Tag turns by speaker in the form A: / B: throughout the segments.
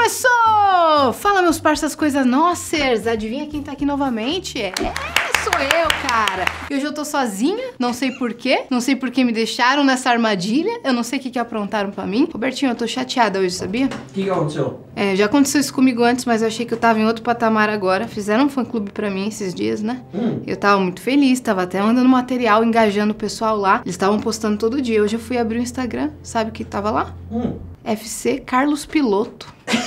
A: Começou! Fala, meus parceiros, coisas nossas. Adivinha quem tá aqui novamente? Sou eu, cara. E hoje eu tô sozinha, não sei porquê. Não sei por que me deixaram nessa armadilha. Eu não sei o que aprontaram pra mim. Robertinho, eu tô chateada hoje, sabia?
B: O que aconteceu?
A: Já aconteceu isso comigo antes, mas eu achei que eu tava em outro patamar agora. Fizeram um fã-clube pra mim esses dias, né? Eu tava muito feliz, tava até mandando material, engajando o pessoal lá. Eles estavam postando todo dia. Hoje eu fui abrir o Instagram, sabe o que tava lá? FC Carlos Piloto.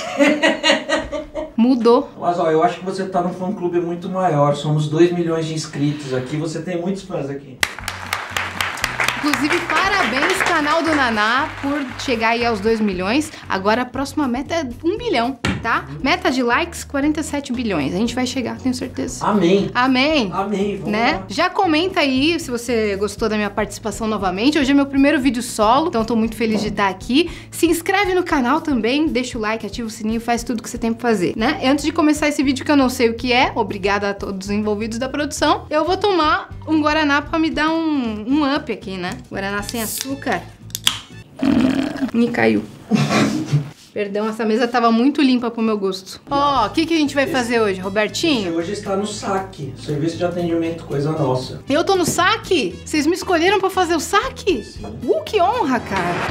A: Mudou.
B: Mas ó, eu acho que você tá num fã-clube muito maior. Somos 2 milhões de inscritos aqui. Você tem muitos fãs aqui.
A: Inclusive, parabéns, canal do Naná, por chegar aí aos 2 milhões. Agora a próxima meta é 1 bilhão, tá? Meta de likes, 47 bilhões. A gente vai chegar, tenho certeza.
B: Amém.
A: Amém.
B: Amém, vamos
A: né?
B: lá.
A: Já comenta aí se você gostou da minha participação novamente. Hoje é meu primeiro vídeo solo, então tô muito feliz de estar aqui. Se inscreve no canal também, deixa o like, ativa o sininho, faz tudo que você tem pra fazer, né? E antes de começar esse vídeo que eu não sei o que é, obrigada a todos os envolvidos da produção, eu vou tomar um Guaraná pra me dar um up aqui, né? Guaraná sem açúcar. Me caiu. Perdão, essa mesa tava muito limpa pro meu gosto. Ó, o que a gente vai fazer hoje, Robertinho?
B: Você hoje está no saque, serviço de atendimento, coisa nossa.
A: Eu tô no saque? Vocês me escolheram pra fazer o saque?
B: Sim.
A: Que honra, cara.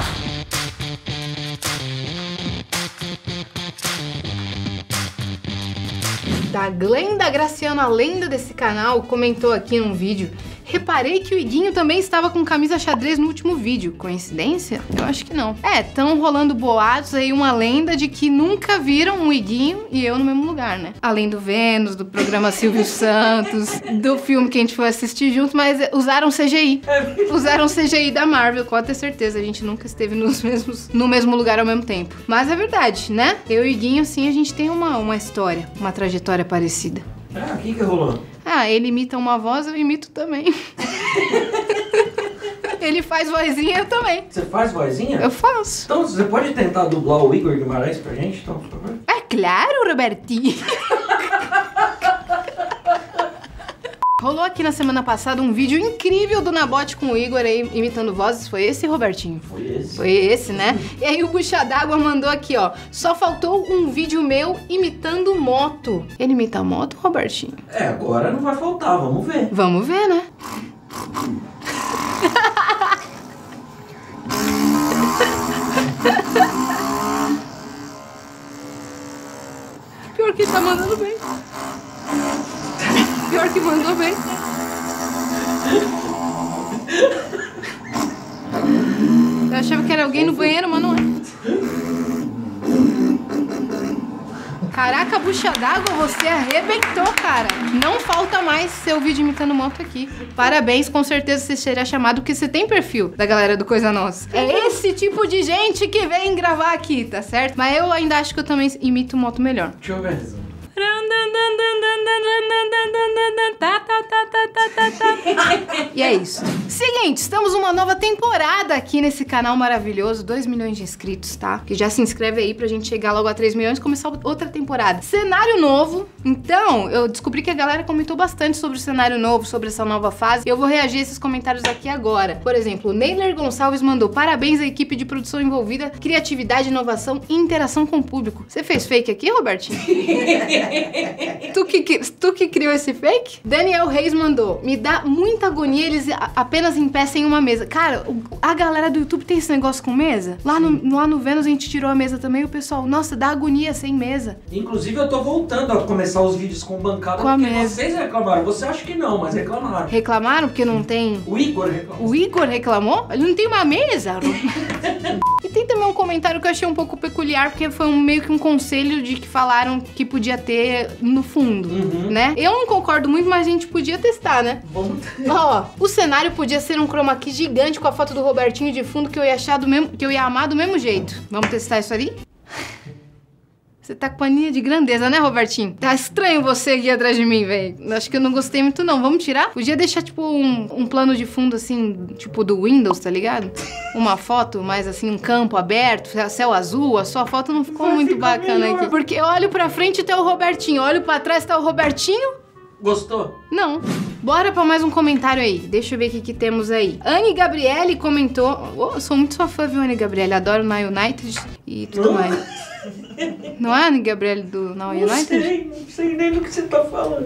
A: Da Glenda Graciano, a lenda desse canal, comentou aqui num vídeo: reparei que o Iguinho também estava com camisa xadrez no último vídeo. Coincidência? Eu acho que não. Tão rolando boatos aí, uma lenda de que nunca viram um Iguinho e eu no mesmo lugar, né? Além do Vênus, do programa Silvio Santos, do filme que a gente foi assistir junto, mas usaram CGI. Usaram CGI da Marvel, pode ter certeza. A gente nunca esteve no mesmo lugar ao mesmo tempo. Mas é verdade, né? Eu e o Iguinho, sim, a gente tem uma história, uma trajetória parecida.
B: O que rolou?
A: Ele imita uma voz, eu imito também. Ele faz vozinha, eu também.
B: Você faz vozinha?
A: Eu faço.
B: Então, você pode tentar dublar o Igor Guimarães pra gente, então, por favor?
A: É claro, Robertinho. Rolou aqui na semana passada um vídeo incrível do Nabote com o Igor aí, imitando vozes. Foi esse, Robertinho?
B: Foi esse.
A: Foi esse, né? E aí o Bucha d'Água mandou aqui, ó: só faltou um vídeo meu imitando moto. Ele imita moto, Robertinho?
B: Agora não vai faltar, vamos ver.
A: Vamos ver, né? Pior que ele tá mandando bem. Pior que mandou bem. Eu achava que era alguém no banheiro, mas não é. Caraca, Bucha d'Água, você arrebentou, cara. Não falta mais seu vídeo imitando moto aqui. Parabéns, com certeza você será chamado, porque você tem perfil da galera do Coisa Nossa. É esse tipo de gente que vem gravar aqui, tá certo? Mas eu ainda acho que eu também imito moto melhor.
B: Deixa eu ver.
A: E é isso. Seguinte, estamos numa nova temporada aqui nesse canal maravilhoso. 2 milhões de inscritos, tá? Que já se inscreve aí pra gente chegar logo a 3 milhões e começar outra temporada. Cenário novo. Então, eu descobri que a galera comentou bastante sobre o cenário novo, sobre essa nova fase. E eu vou reagir a esses comentários aqui agora. Por exemplo, o Neyler Gonçalves mandou: parabéns à equipe de produção envolvida, criatividade, inovação e interação com o público. Você fez fake aqui, Robertinho? Tu que criou esse fake? Daniel Reis mandou: me dá muita agonia eles apenas em pé sem uma mesa. Cara, a galera do YouTube tem esse negócio com mesa. Lá no Vênus a gente tirou a mesa também e o pessoal: nossa, dá agonia sem mesa.
B: Inclusive eu tô voltando a começar os vídeos com bancada,
A: com a
B: porque
A: mesa.
B: Vocês reclamaram. Você acha que não, mas reclamaram.
A: Reclamaram porque não tem...
B: O Igor reclamou.
A: O Igor reclamou? Ele não tem uma mesa? E tem também um comentário que eu achei um pouco peculiar, porque foi meio que um conselho de que falaram que podia ter no fundo, né? Eu não concordo muito, mas a gente podia testar, né?
B: Vamos.
A: Ó, o cenário podia ser um chroma key gigante com a foto do Robertinho de fundo, que eu ia achar que eu ia amar do mesmo jeito. Vamos testar isso ali? Você tá com mania de grandeza, né, Robertinho? Tá estranho você aqui atrás de mim, velho. Acho que eu não gostei muito, não. Vamos tirar? Podia deixar, tipo, um plano de fundo, assim, tipo do Windows, tá ligado? Uma foto, mais assim, um campo aberto, céu azul. A sua foto não ficou muito bacana aqui. Porque eu olho pra frente e tá o Robertinho. Olho pra trás e tá o Robertinho.
B: Gostou?
A: Não. Bora pra mais um comentário aí. Deixa eu ver o que temos aí. Anne Gabriele comentou... Oh, eu sou muito sua fã, viu, Anne Gabriele? Adoro na United e tudo mais. Não é a Anne Gabriele do Now United?
B: Não sei nem do que você tá falando.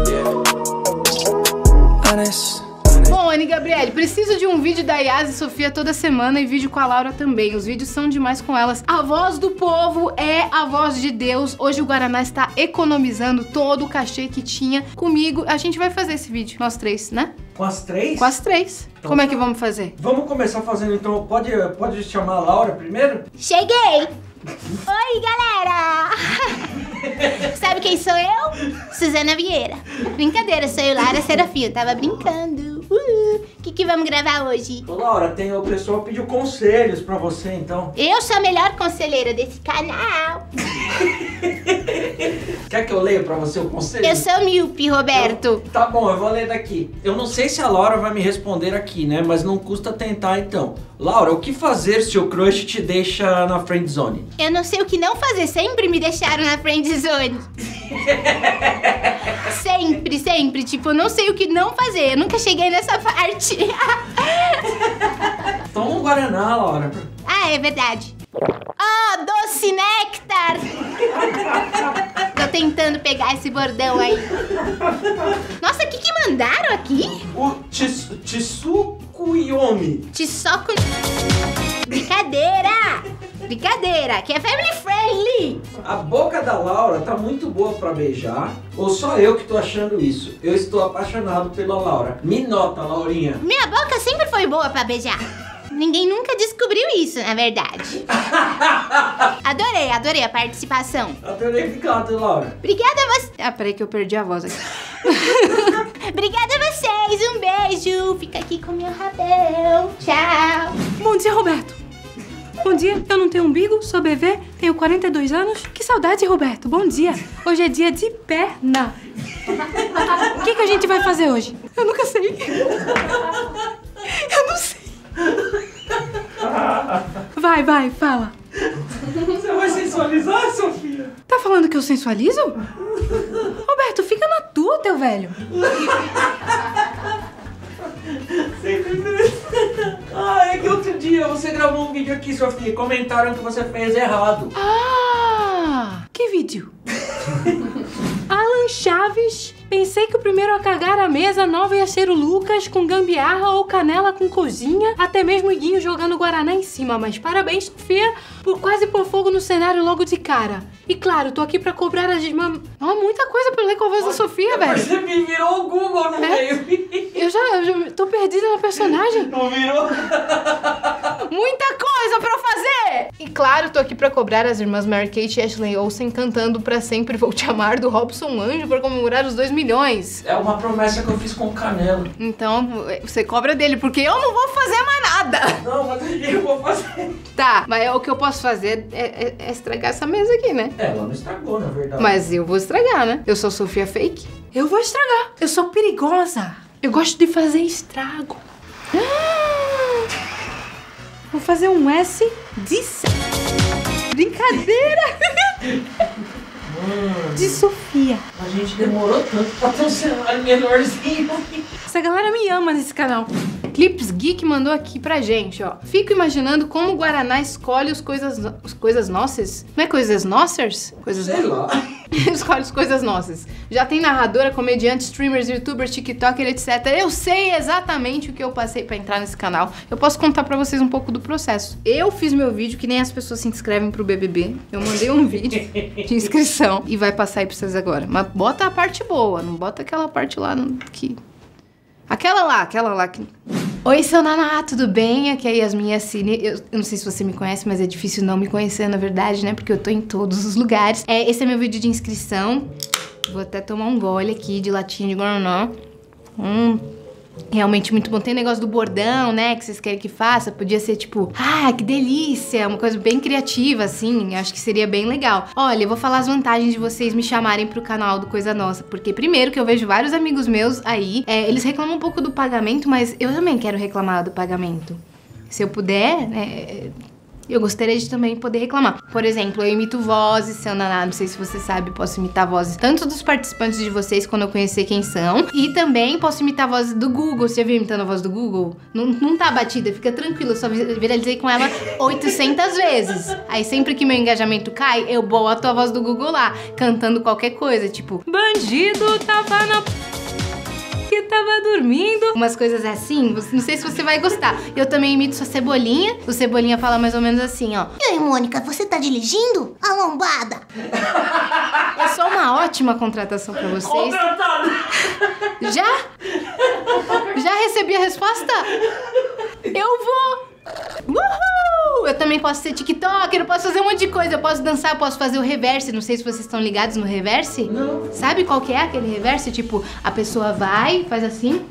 A: Bom, Anne Gabriele, preciso de um vídeo da Yas e Sofia toda semana e vídeo com a Laura também. Os vídeos são demais com elas. A voz do povo é a voz de Deus. Hoje o Guaraná está economizando todo o cachê que tinha comigo. A gente vai fazer esse vídeo, nós três, né?
B: Com as três?
A: Com as três.
B: Então,
A: como é que vamos fazer?
B: Vamos começar fazendo então. Pode chamar a Laura primeiro?
C: Cheguei! Oi, galera! Sabe quem sou eu? Susana Vieira. Brincadeira, sou eu, Lara Serafim. Eu tava brincando. O que vamos gravar hoje?
B: Ô, Laura, o pessoal pediu conselhos pra você, então.
C: Eu sou a melhor conselheira desse canal.
B: Quer que eu leia pra você o conselho?
C: Eu sou míope, Roberto.
B: Tá bom, eu vou ler daqui. Eu não sei se a Laura vai me responder aqui, né? Mas não custa tentar, então. Laura, o que fazer se o crush te deixa na friend zone?
C: Eu não sei o que não fazer. Sempre me deixaram na friend zone. Sempre. Tipo, eu não sei o que não fazer. Eu nunca cheguei nessa parte.
B: Toma um Guaraná, Laura.
C: Ah, é verdade. Oh, doce néctar! Tô tentando pegar esse bordão aí. Nossa, o que mandaram aqui?
B: O Tsukuyomi.
C: Tisoco... Brincadeira, que é family friendly.
B: A boca da Laura tá muito boa pra beijar, ou só eu que tô achando isso? Eu estou apaixonado pela Laura. Me nota, Laurinha.
C: Minha boca sempre foi boa pra beijar. Ninguém nunca descobriu isso, na verdade. Adorei a participação.
B: Adorei, obrigado, Laura.
C: Obrigada a você.
A: Ah, peraí que eu perdi a voz aqui.
C: Obrigada a vocês, um beijo. Fica aqui com meu rabão. Tchau.
A: Bom dia, Roberto. Bom dia, eu não tenho umbigo, sou bebê, tenho 42 anos. Que saudade, Roberto. Bom dia. Hoje é dia de perna. O que a gente vai fazer hoje? Eu nunca sei. Eu não sei. Vai, fala.
B: Você vai sensualizar, Sofia?
A: Tá falando que eu sensualizo? Roberto, fica na tua, teu velho.
B: É que outro dia você gravou um vídeo aqui, Sofia, e comentaram que você fez errado.
A: Ah, que vídeo? Alan Chaves. Pensei que o primeiro a cagar a mesa nova ia ser o Lucas com gambiarra ou canela com cozinha, até mesmo o Iguinho jogando Guaraná em cima. Mas parabéns, Sofia, por quase pôr fogo no cenário logo de cara. E claro, tô aqui pra cobrar as irmãs... Muita coisa pra ler com a voz da Sofia, velho.
B: Você me virou o Google no meio.
A: Eu já tô perdida na personagem.
B: Não virou?
A: Muita coisa pra eu fazer! E claro, tô aqui pra cobrar as irmãs Mary-Kate e Ashley Olsen cantando Pra Sempre Vou Te Amar do Robson Anjo pra comemorar os 2 milhões.
B: É uma promessa que eu fiz com o Canelo.
A: Então, você cobra dele, porque eu não vou fazer mais nada.
B: Não, mas eu vou fazer.
A: Tá, mas o que eu posso fazer é estragar essa mesa aqui, né?
B: Ela não estragou, na verdade.
A: Mas eu vou estragar, né? Eu sou Sofia Fake. Eu vou estragar. Eu sou perigosa. Eu gosto de fazer estrago. Vou fazer um S de... Brincadeira! De Sofia.
B: A gente demorou tanto pra ter um cenário menorzinho.
A: Essa galera me ama nesse canal. Clips Geek mandou aqui pra gente, ó. Fico imaginando como o Guaraná escolhe as coisas nossas. Não é coisas nossas?
B: Sei lá.
A: Escolhe as coisas nossas. Já tem narradora, comediante, streamers, youtubers, tiktoker, etc. Eu sei exatamente o que eu passei pra entrar nesse canal. Eu posso contar pra vocês um pouco do processo. Eu fiz meu vídeo, que nem as pessoas se inscrevem pro BBB. Eu mandei um vídeo de inscrição e vai passar aí pra vocês agora. Mas bota a parte boa, não bota aquela parte lá que... Aquela lá que... Oi, seu Naná, tudo bem? Aqui é a Yasmin Yassine. Eu não sei se você me conhece, mas é difícil não me conhecer, na verdade, né? Porque eu tô em todos os lugares. Esse é meu vídeo de inscrição. Vou até tomar um gole aqui de latinha de Guaraná. Realmente muito bom. Tem negócio do bordão, né? Que vocês querem que faça. Podia ser tipo, que delícia. Uma coisa bem criativa, assim. Acho que seria bem legal. Olha, eu vou falar as vantagens de vocês me chamarem pro canal do Coisa Nossa. Porque primeiro que eu vejo vários amigos meus aí, eles reclamam um pouco do pagamento, mas eu também quero reclamar do pagamento. Se eu puder, Eu gostaria de também poder reclamar. Por exemplo, eu imito vozes, seu Naná, não sei se você sabe, posso imitar vozes tanto dos participantes de vocês, quando eu conhecer quem são, e também posso imitar vozes do Google. Você já viu imitando a voz do Google? Não tá batida, fica tranquilo, eu só viralizei com ela 800 vezes. Aí sempre que meu engajamento cai, eu boto a voz do Google lá, cantando qualquer coisa, tipo, bandido tava na... que tava dormindo. Umas coisas assim, não sei se você vai gostar. Eu também imito sua Cebolinha. O Cebolinha fala mais ou menos assim, ó.
C: E aí, Mônica, você tá dirigindo? A lombada!
A: Eu sou uma ótima contratação pra vocês.
B: Contratado!
A: Já recebi a resposta? Eu vou! Uhul! Eu também posso ser TikToker, eu posso fazer um monte de coisa. Eu posso dançar, eu posso fazer o reverse. Não sei se vocês estão ligados no reverse.
B: Não.
A: Sabe qual que é aquele reverse? Tipo, a pessoa vai, faz assim.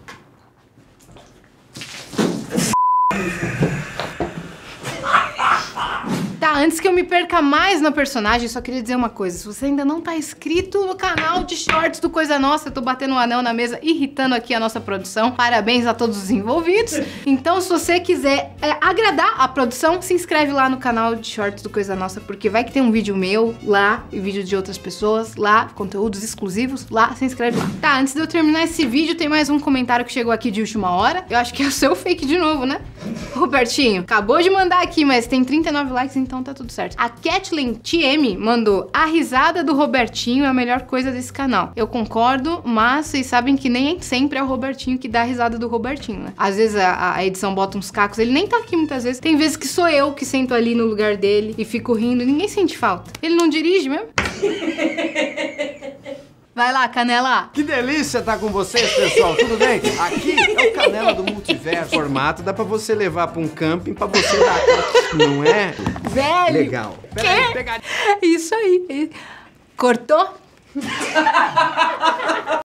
A: Tá, antes que eu me perca mais na personagem, só queria dizer uma coisa. Se você ainda não tá inscrito no canal de shorts do Coisa Nossa, eu tô batendo um anel na mesa, irritando aqui a nossa produção. Parabéns a todos os envolvidos. Então, se você quiser agradar a produção, se inscreve lá no canal de shorts do Coisa Nossa, porque vai que tem um vídeo meu lá e vídeo de outras pessoas lá, conteúdos exclusivos lá, se inscreve lá. Tá, antes de eu terminar esse vídeo, tem mais um comentário que chegou aqui de última hora. Eu acho que é o seu fake de novo, né? Robertinho, acabou de mandar aqui, mas tem 39 likes, então tá tudo certo. A Kathleen TM mandou: a risada do Robertinho é a melhor coisa desse canal. Eu concordo, mas vocês sabem que nem sempre é o Robertinho que dá a risada do Robertinho, né? Às vezes a edição bota uns cacos, ele nem tá aqui muitas vezes. Tem vezes que sou eu que sento ali no lugar dele e fico rindo, ninguém sente falta. Ele não dirige mesmo? Vai lá, Canela!
D: Que delícia estar com vocês, pessoal, tudo bem? Aqui é o Canela do Multiverso. Formato dá pra você levar pra um camping pra você dar, não é?
A: Velho!
D: Legal. Peraí, pegadinha.
A: Isso aí. Cortou?